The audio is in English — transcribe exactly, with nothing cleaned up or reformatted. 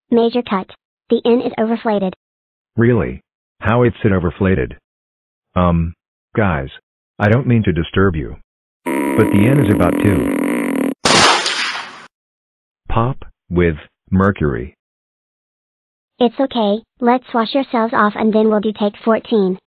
Major cut. The inn is overflated. Really? How is it overflated? Um, guys. I don't mean to disturb you. But the inn is about to pop with mercury. It's okay, let's wash yourselves off and then we'll do take fourteen.